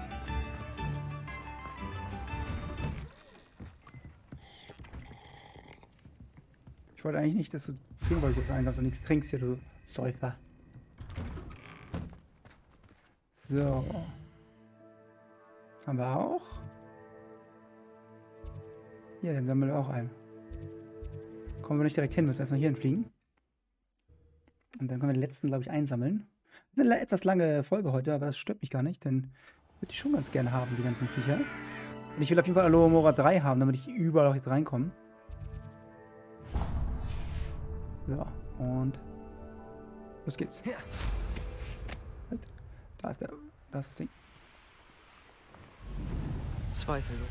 Ich wollte eigentlich nicht, dass du trinken wolltest, dass du nichts trinkst hier, du Säufer. So. Haben wir auch. Ja, den sammeln wir auch ein. Kommen wir nicht direkt hin, müssen erstmal hier hinfliegen. Und dann können wir den letzten, glaube ich, einsammeln. Das ist eine etwas lange Folge heute, aber das stört mich gar nicht, denn würde ich schon ganz gerne haben, die ganzen Viecher. Und ich will auf jeden Fall Alohomora 3 haben, damit ich überall auch jetzt reinkomme. So, und los geht's. Da ist das Ding. Zweifellos.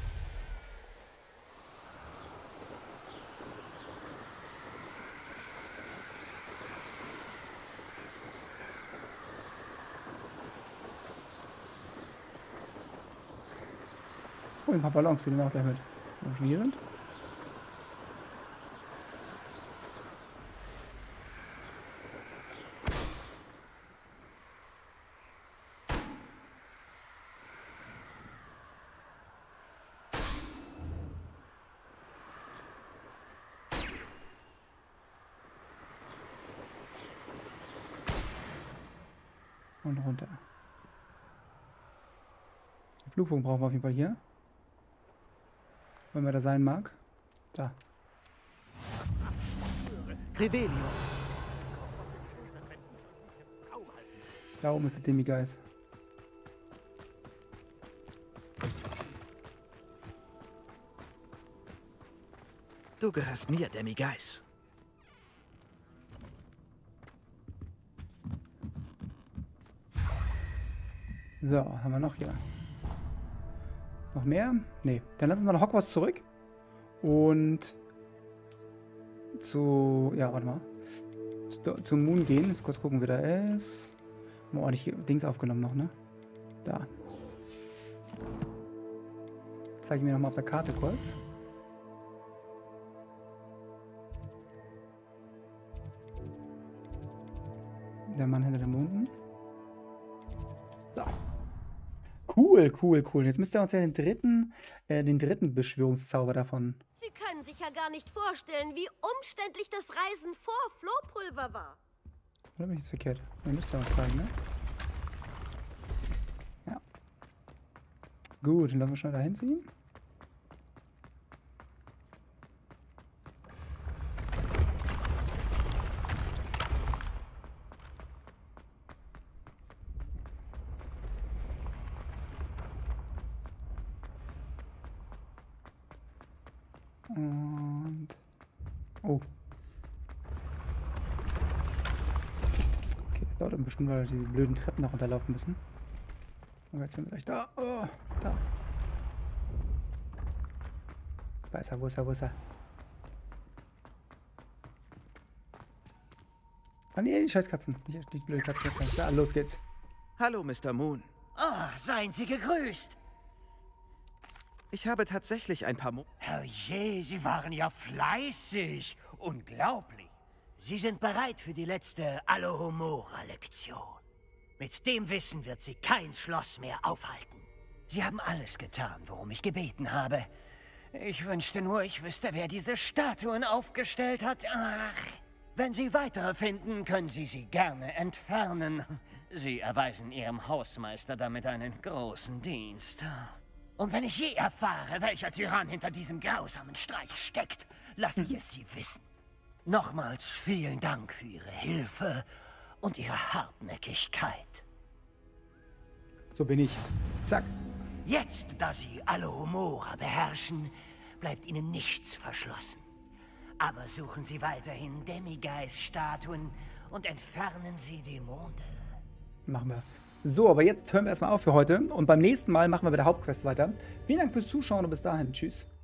Oh, ein paar Ballons, die nehmen wir auch gleich mit. Wenn wir schon hier sind. Und runter. Den Flugpunkt brauchen wir auf jeden Fall hier. Wenn man da sein mag. Da. Revelio. Da oben ist der Demigeist. Du gehörst mir, Demigeist. So, haben wir noch hier. Noch mehr? Nee. Dann lassen wir nach Hogwarts zurück. Und zu... Ja, warte mal. Zu Moon gehen. Jetzt kurz gucken, wie der ist. Haben wir ordentlich Dings aufgenommen noch, ne? Da. Zeige ich mir nochmal auf der Karte kurz. Der Mann hinter den Monden. So. Cool, cool, cool. Jetzt müsst ihr uns ja den dritten Beschwörungszauber davon. Sie können sich ja gar nicht vorstellen, wie umständlich das Reisen vor Flohpulver war. Oder bin ich jetzt verkehrt? Ihr müsst ja uns zeigen, ne? Ja. Gut, dann lassen wir schnell da hinziehen. Und... Oh. Okay, dauert bestimmt, weil wir diese blöden Treppen noch runterlaufen müssen. Und jetzt sind wir gleich da. Oh, da. Da ist er, wo ist er, wo ist er? Ah nee, die Scheißkatzen. Die blöde Katze. Da, los geht's. Hallo, Mr. Moon. Oh, seien Sie gegrüßt. Ich habe tatsächlich ein paar Herrje, Sie waren ja fleißig. Unglaublich. Sie sind bereit für die letzte Alohomora-Lektion. Mit dem Wissen wird Sie kein Schloss mehr aufhalten. Sie haben alles getan, worum ich gebeten habe. Ich wünschte nur, ich wüsste, wer diese Statuen aufgestellt hat. Ach, wenn Sie weitere finden, können Sie sie gerne entfernen. Sie erweisen Ihrem Hausmeister damit einen großen Dienst. Und wenn ich je erfahre, welcher Tyrann hinter diesem grausamen Streich steckt, lasse ich es Sie wissen. Nochmals vielen Dank für Ihre Hilfe und Ihre Hartnäckigkeit. So bin ich. Zack. Jetzt, da Sie Alohomora beherrschen, bleibt Ihnen nichts verschlossen. Aber suchen Sie weiterhin Demigeist-Statuen und entfernen Sie die Monde. Machen wir. So, aber jetzt hören wir erstmal auf für heute. Und beim nächsten Mal machen wir bei der Hauptquest weiter. Vielen Dank fürs Zuschauen und bis dahin. Tschüss.